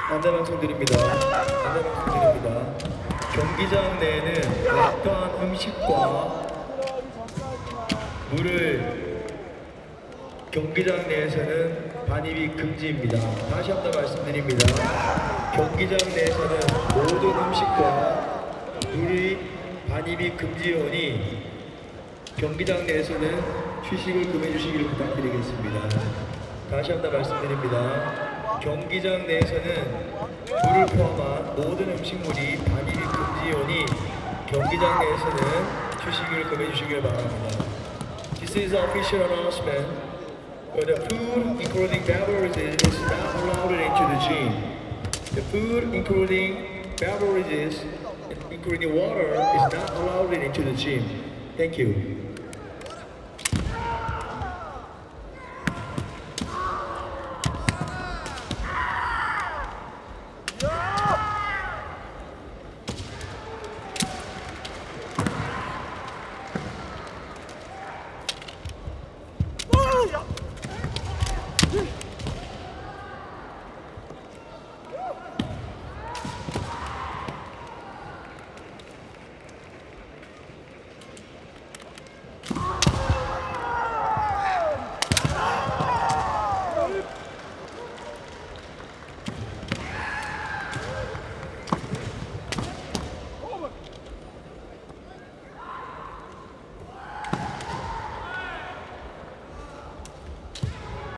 안내방송드립니다. 경기장 내에는 어떠한 음식과 물을 경기장 내에서는 반입이 금지입니다. 다시 한번 말씀드립니다. 경기장 내에서는 모든 음식과 물이 반입이 금지오니 경기장 내에서는 휴식을 금해 주시기를 부탁드리겠습니다. 다시 한번 말씀드립니다. 경기장 내에서는 물을 포함한 모든 음식물이 반입이 금지오니 경기장 내에서는 휴식을 금해 주시길 바랍니다. This is an official announcement. The food, including beverages, is not allowed into the gym. The food, including beverages, including water, is not allowed into the gym. Thank you.